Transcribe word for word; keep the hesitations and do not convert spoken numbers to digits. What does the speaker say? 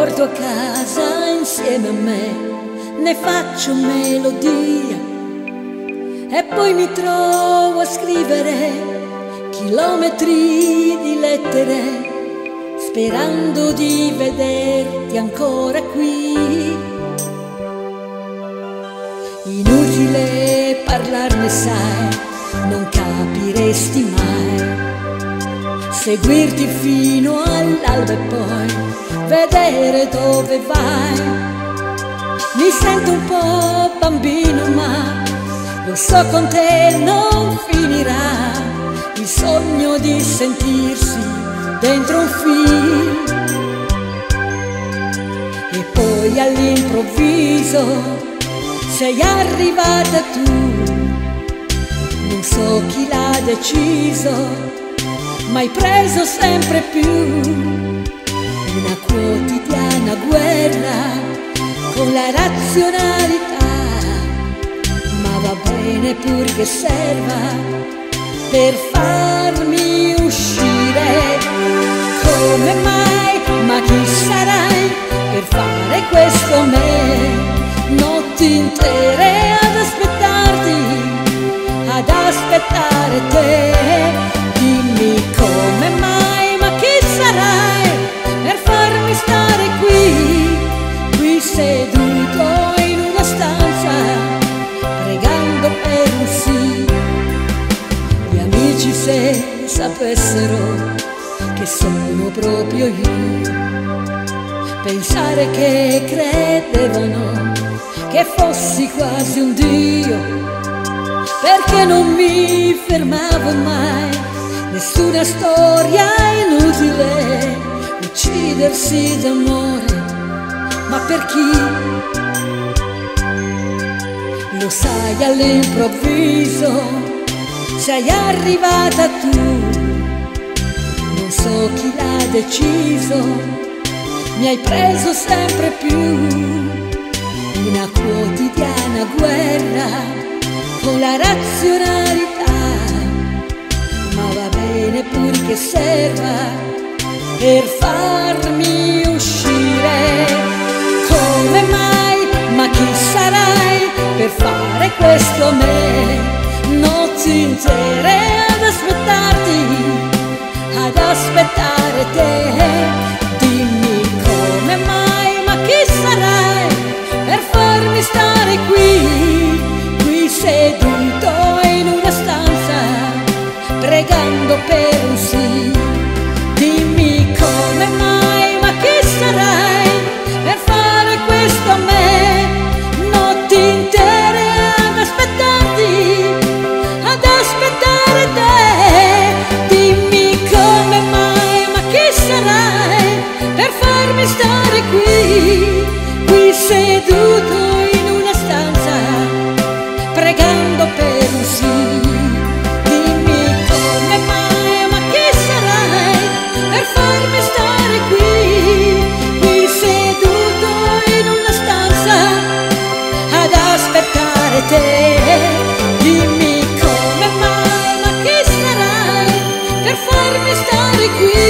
porto a casa insieme a me, ne faccio melodia e poi mi trovo a scrivere chilometri di lettere, sperando di vederti ancora qui. Inutile parlarne, sai, non capiresti mai. Seguirti fino all'alba e poi vedere dove vai. Mi sento un po' bambino, ma lo so con te non finirà il sogno di sentirsi dentro un film. E poi all'improvviso sei arrivata tu, non so chi l'ha deciso, ma hai preso sempre più una quotidiana guerra con la razionalità, ma va bene pur che serva per farmi uscire. Come mai? Ma chi sarai per fare questo a me? Notti intere ad aspettarti, ad aspettare te. Dimmi come mai, ma chi sarai per farmi stare qui, qui seduto in una stanza, pregando per un sì. Gli amici se sapessero che sono proprio io, pensare che credevano che fossi quasi un dio, perché non mi fermavo mai. Nessuna storia inutile, uccidersi d'amore, ma per chi? Lo sai, all'improvviso sei arrivata tu, non so chi l'ha deciso, mi hai preso sempre più una quotidiana guerra con la razionalità, ma va bene pur che serva per farmi uscire. Come mai? Ma chi sarai per fare questo a me? Notti intere ad aspettarti, ad aspettare te. Dimmi come mai, ma chi sarai per farmi stare qui, qui seduto in una stanza, pregando per un sì. Dimmi come mai, ma chi sarai per fare questo a me? Notti intere ad aspettarti, ad aspettare te. Dimmi come mai, ma chi sarai per farmi stare qui, qui seduto in una stanza, pregando per un sì. Dimmi come mai, ma chi sarai per farmi stare qui, qui seduto in una stanza, ad aspettare te. Dimmi come mai, ma chi sarai per farmi stare qui,